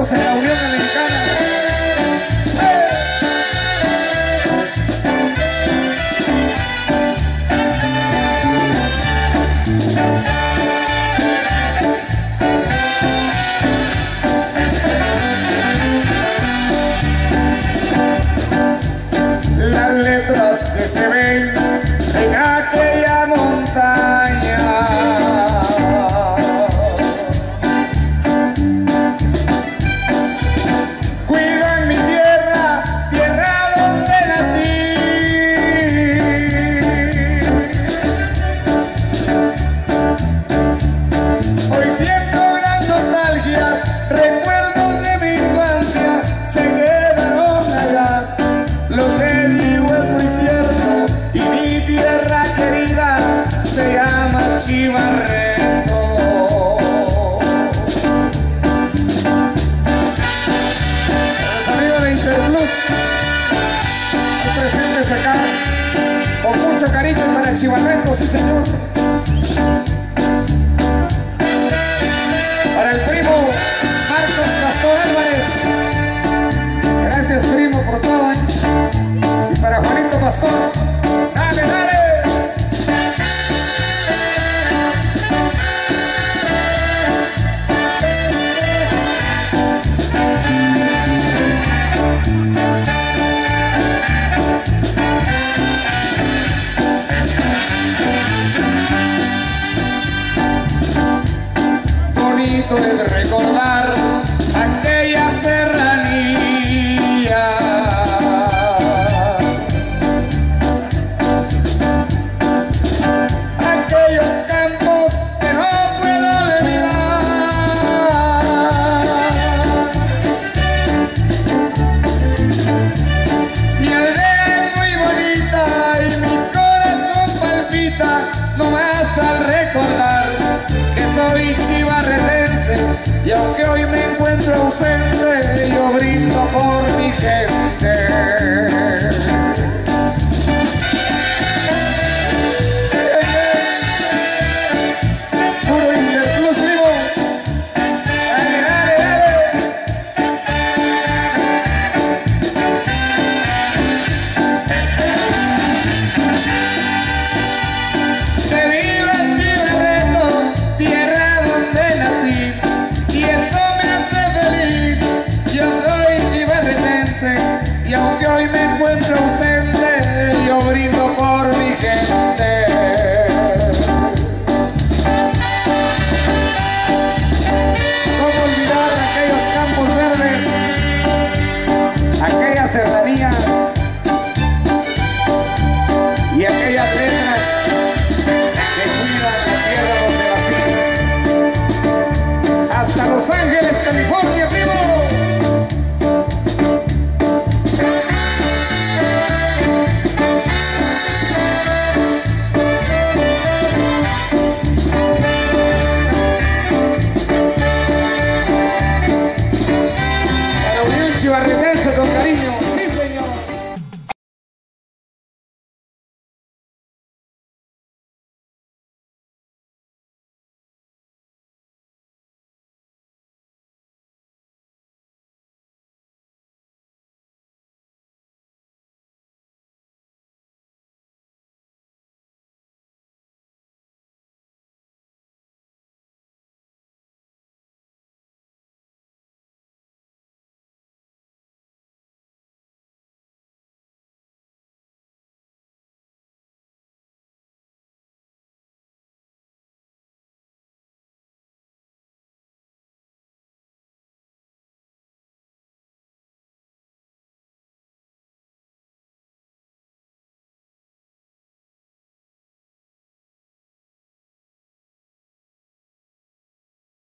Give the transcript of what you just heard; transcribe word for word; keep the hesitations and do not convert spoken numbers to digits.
Estamos en la Unión Americana. ¡Eh! Las letras que se ven en aquella montaña cuidan mi tierra, tierra donde nací. Hoy siento gran nostalgia, recuerdos de mi infancia se quedaron allá. Lo que digo es muy cierto y mi tierra querida se llama Chivarreto. Los amigos de Interplus, aquí presentes acá con mucho cariño para Chivarreto, sí señor. Para el primo Marcos Pastor Álvarez, gracias primo por todo, ¿eh? Y para Juanito Pastor, dale, dale. Bonito es recordar aquella serranía, aquellos campos que no puedo olvidar. Mi aldea es muy bonita y mi corazón palpita nomás al recordar que soy chivarretense, y aunque hoy me encuentro ausente, yo brindo por mi gente. Puro Interplus, primo. Dale, dale, dale. ¡Que viva Chivarreto, tierra donde nací! Y esto me hace feliz. Yo soy chivarretense, y aunque hoy me encuentro ausente, yo brindo por mi gente. ¿Cómo olvidar aquellos campos verdes, aquella serranía y aquellas letras que cuidan la tierra donde nací? Hasta Los Ángeles, California, primo. La Unión Chivarretense con cariño.